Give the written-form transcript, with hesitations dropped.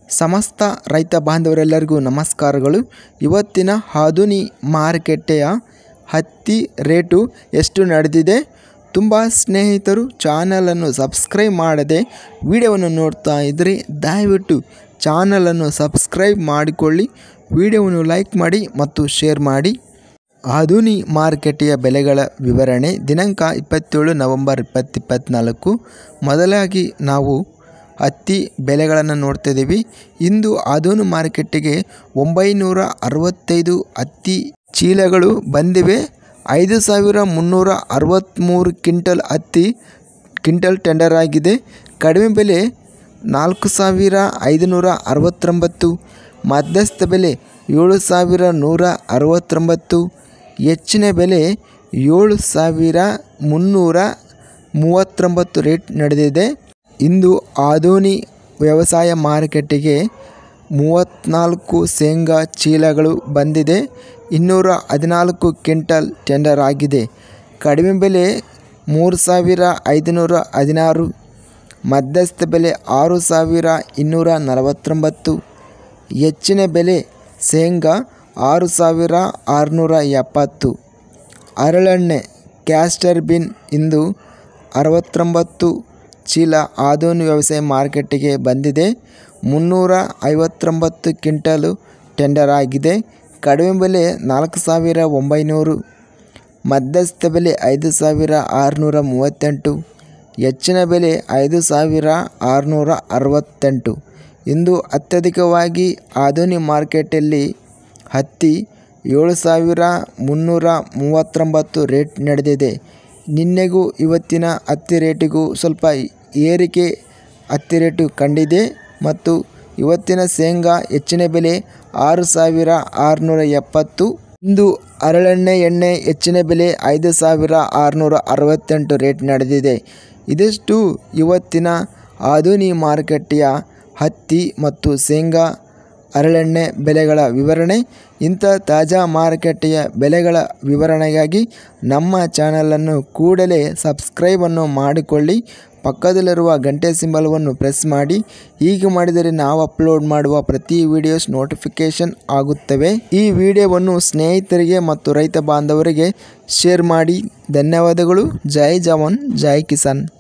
ಸಮಸ್ತ ರೈತ ಬಾಂಧವರೆಲ್ಲರಿಗೂ ನಮಸ್ಕಾರಗಳು. ಇವತ್ತಿನ ಆಧುನಿ ಮಾರುಕಟ್ಟೆಯ ಹತ್ತಿ ರೇಟು ಎಷ್ಟು ನಡೆದಿದೆ? ತುಂಬ ಸ್ನೇಹಿತರು ಚಾನಲನ್ನು ಸಬ್ಸ್ಕ್ರೈಬ್ ಮಾಡದೆ ವಿಡಿಯೋವನ್ನು ನೋಡ್ತಾ ಇದ್ದರೆ ದಯವಿಟ್ಟು ಚಾನಲನ್ನು ಸಬ್ಸ್ಕ್ರೈಬ್ ಮಾಡಿಕೊಳ್ಳಿ, ವಿಡಿಯೋವನ್ನು ಲೈಕ್ ಮಾಡಿ ಮತ್ತು ಶೇರ್ ಮಾಡಿ. ಆಧುನಿ ಮಾರುಕಟ್ಟೆಯ ಬೆಲೆಗಳ ವಿವರಣೆ ದಿನಾಂಕ 27 ನವೆಂಬರ್ 2024. ಮೊದಲಾಗಿ ನಾವು ಹತ್ತಿ ಬೆಲೆಗಳನ್ನು ನೋಡ್ತಿದ್ದೀವಿ. ಇಂದು ಆಧುನಿಕ ಮಾರುಕಟ್ಟೆಗೆ 965 ಹತ್ತಿ ಚೀಲಗಳು ಬಂದಿವೆ. 5363 ಕ್ವಿಂಟಲ್ ಹತ್ತಿ ಟೆಂಡರ್ ಆಗಿದೆ. ಕಡಿಮೆ ಬೆಲೆ 4569, ಮಧ್ಯಸ್ಥ ಬೆಲೆ 7169, ಹೆಚ್ಚಿನ ಬೆಲೆ 7339 ರೇಟ್ ನಡೆದಿದೆ. ಇಂದು ಆಧುನಿಕ ವ್ಯವಸಾಯ ಮಾರುಕಟ್ಟೆಗೆ 34 ಶೇಂಗಾ ಚೀಲಗಳು ಬಂದಿದೆ. 214 ಕ್ವಿಂಟಲ್ ಟೆಂಡರ್ ಆಗಿದೆ. ಕಡಿಮೆ ಬೆಲೆ 3516, ಮಧ್ಯಸ್ಥ ಬೆಲೆ 6249, ಹೆಚ್ಚಿನ ಬೆಲೆ ಶೇಂಗಾ 6670. ಹರಳೆಣ್ಣೆ ಕ್ಯಾಸ್ಟರ್ ಬೀನ್ ಇಂದು 69 ಚೀಲ ಆಧುನಿಕ ವ್ಯವಸಾಯ ಮಾರುಕಟ್ಟೆಗೆ ಬಂದಿದೆ. 359 ಕ್ವಿಂಟಲ್ ಟೆಂಡರ್ ಆಗಿದೆ. ಕಡಿಮೆ ಬೆಲೆ 4900, ಮಧ್ಯಸ್ಥ ಬೆಲೆ 5638, ಹೆಚ್ಚಿನ ಬೆಲೆ 5668. ಇಂದು ಅತ್ಯಧಿಕವಾಗಿ ಆಧುನಿಕ ಮಾರುಕಟ್ಟೆಯಲ್ಲಿ ಹತ್ತಿ 7339 ರೇಟ್ ನಡೆದಿದೆ. ನಿನ್ನೆಗೂ ಇವತ್ತಿನ ಹತ್ತಿ ರೇಟಿಗೂ ಸ್ವಲ್ಪ ಏರಿಕೆ ಹತ್ತಿ ರೇಟು ಕಂಡಿದೆ ಮತ್ತು ಇವತ್ತಿನ ಶೇಂಗಾ ಹೆಚ್ಚಿನ ಬೆಲೆ 6670. ಇಂದು ಹರಳೆಣ್ಣೆ ಎಣ್ಣೆ ಹೆಚ್ಚಿನ ಬೆಲೆ 5668 ರೇಟ್ ನಡೆದಿದೆ. ಇದಿಷ್ಟು ಇವತ್ತಿನ ಆಧುನಿಕ ಮಾರುಕಟ್ಟೆಯ ಹತ್ತಿ ಮತ್ತು ಶೇಂಗಾ ಹರಳೆಣ್ಣೆ ಬೆಲೆಗಳ ವಿವರಣೆ. ಇಂಥ ತಾಜಾ ಮಾರುಕಟ್ಟೆಯ ಬೆಲೆಗಳ ವಿವರಣೆಗಾಗಿ ನಮ್ಮ ಚಾನಲನ್ನು ಕೂಡಲೇ ಸಬ್ಸ್ಕ್ರೈಬನ್ನು ಮಾಡಿಕೊಳ್ಳಿ. ಪಕ್ಕದಲ್ಲಿರುವ ಗಂಟೆ ಸಿಂಬಲವನ್ನು ಪ್ರೆಸ್ ಮಾಡಿ. ಹೀಗೆ ಮಾಡಿದರೆ ನಾವು ಅಪ್ಲೋಡ್ ಮಾಡುವ ಪ್ರತಿ ವಿಡಿಯೋಸ್ ನೋಟಿಫಿಕೇಷನ್ ಆಗುತ್ತವೆ. ಈ ವಿಡಿಯೋವನ್ನು ಸ್ನೇಹಿತರಿಗೆ ಮತ್ತು ರೈತ ಬಾಂಧವರಿಗೆ ಶೇರ್ ಮಾಡಿ. ಧನ್ಯವಾದಗಳು. ಜೈ ಜವಾನ್ ಜೈ ಕಿಸಾನ್.